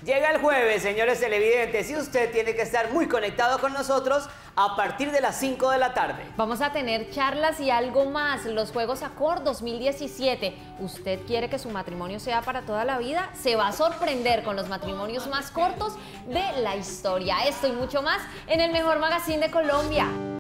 Llega el jueves, señores televidentes, y usted tiene que estar muy conectado con nosotros a partir de las 5 de la tarde. Vamos a tener charlas y algo más, los Juegos Accord 2017. ¿Usted quiere que su matrimonio sea para toda la vida? Se va a sorprender con los matrimonios más cortos de la historia. Esto y mucho más en el mejor magazine de Colombia.